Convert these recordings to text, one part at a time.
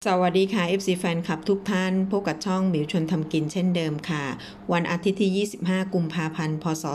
สวัสดีค่ะ FC แฟนคลับทุกท่านพบกับช่องหมิวชวนทำกินเช่นเดิมค่ะ วันอาทิตย์ที่ 25 กุมภาพันธ์ พศ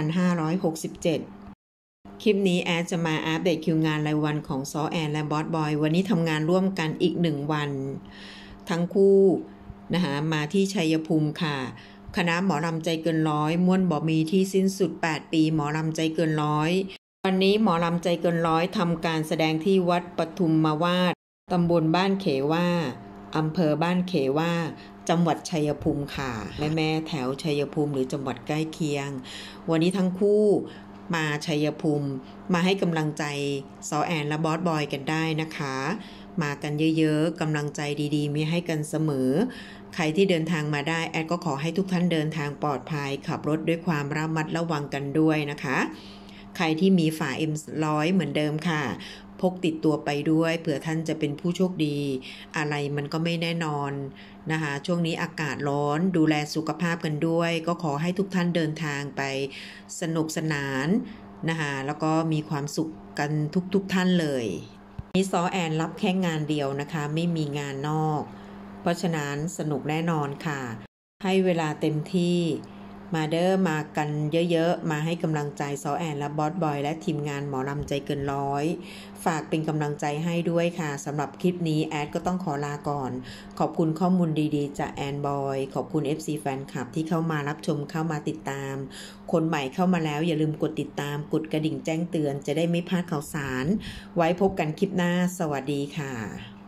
2567 คลิปนี้แอดจะมาอัปเดตคิวงานรายวันของซอแอนและบอสบอยวันนี้ทำงานร่วมกันอีก1วันทั้งคู่นะคะมาที่ชัยภูมิค่ะคณะหมอลำใจเกินร้อยม่วนบ่มีที่สิ้นสุด8ปีหมอลำใจเกินร้อยวันนี้หมอลำใจเกินร้อยทำการแสดงที่วัดปทุมมาวาดตำบลบ้านเขว่าอำเภอบ้านเขว่าจังหวัดชัยภูมิค่ะแม่แถวชัยภูมิหรือจังหวัดใกล้เคียงวันนี้ทั้งคู่มาชัยภูมิมาให้กำลังใจซอแอนและบอสบอยกันได้นะคะมากันเยอะๆกำลังใจดีๆมีให้กันเสมอใครที่เดินทางมาได้แอดก็ขอให้ทุกท่านเดินทางปลอดภัยขับรถด้วยความระมัดระวังกันด้วยนะคะใครที่มีฝา M100 เหมือนเดิมค่ะพกติดตัวไปด้วยเผื่อท่านจะเป็นผู้โชคดีอะไรมันก็ไม่แน่นอนนะคะช่วงนี้อากาศร้อนดูแลสุขภาพกันด้วยก็ขอให้ทุกท่านเดินทางไปสนุกสนานนะคะแล้วก็มีความสุขกันทุกท่านเลยนี่ซอแอนรับแค่งานเดียวนะคะไม่มีงานนอกเพราะฉะนั้นสนุกแน่นอนค่ะให้เวลาเต็มที่มาเด้อมากันเยอะๆมาให้กำลังใจซอแอนและบอสบอยและทีมงานหมอลำใจเกินร้อยฝากเป็นกำลังใจให้ด้วยค่ะสำหรับคลิปนี้แอดก็ต้องขอลาก่อนขอบคุณข้อมูลดีๆจากแอนบอยขอบคุณ FC แฟนคลับที่เข้ามารับชมเข้ามาติดตามคนใหม่เข้ามาแล้วอย่าลืมกดติดตามกดกระดิ่งแจ้งเตือนจะได้ไม่พลาดข่าวสารไว้พบกันคลิปหน้าสวัสดีค่ะ